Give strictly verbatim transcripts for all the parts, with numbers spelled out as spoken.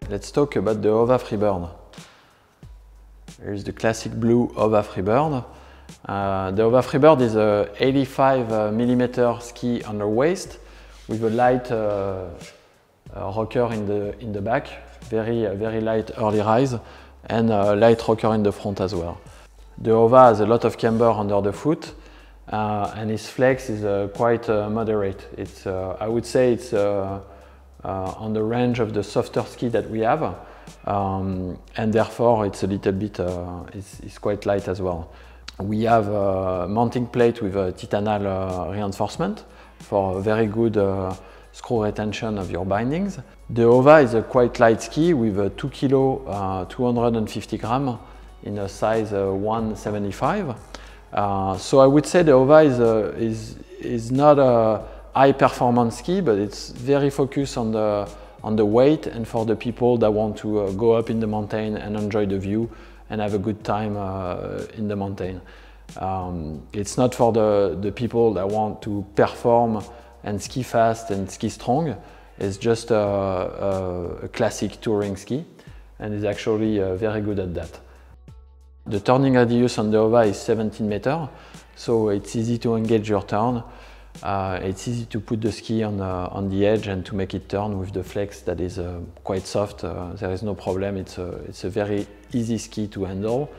let's talk about the Ova Freebird. Here's the classic blue Ova Freebird. Uh, the Ova Freebird is a eighty-five millimeter ski under waist with a light uh, uh, rocker in the in the back, very uh, very light early rise, and a light rocker in the front as well. The Ova has a lot of camber under the foot, uh, and its flex is uh, quite uh, moderate. It's uh, I would say it's uh, uh, on the range of the softer ski that we have, um, and therefore it's a little bit uh, it's, it's quite light as well. We have a mounting plate with a titanal uh, reinforcement for a very good uh, screw retention of your bindings. The Ova is a quite light ski with a two kilo, uh, two hundred fifty gram in a size uh, one seventy-five. Uh, so I would say the Ova is, a, is, is not a high performance ski, but it's very focused on the, on the weight and for the people that want to uh, go up in the mountain and enjoy the view and have a good time uh, in the mountain. Um, it's not for the, the people that want to perform and ski fast and ski strong. It's just a, a, a classic touring ski, and is actually uh, very good at that. The turning radius on the Ova is seventeen meters, so it's easy to engage your turn. Uh, it's easy to put the ski on, uh, on the edge and to make it turn with the flex that is uh, quite soft. Uh, there is no problem. It's a, it's a very easy ski to handle.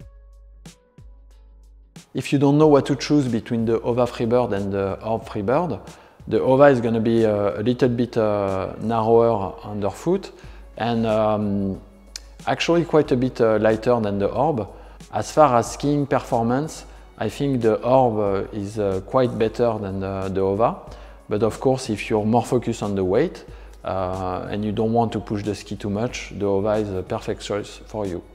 If you don't know what to choose between the Ova Freebird and the Orb Freebird, the Ova is going to be a, a little bit uh, narrower underfoot and um, actually quite a bit uh, lighter than the Orb. As far as skiing performance, I think the Orb uh, is uh, quite better than the, the Ova, but of course if you're more focused on the weight uh, and you don't want to push the ski too much, the Ova is a perfect choice for you.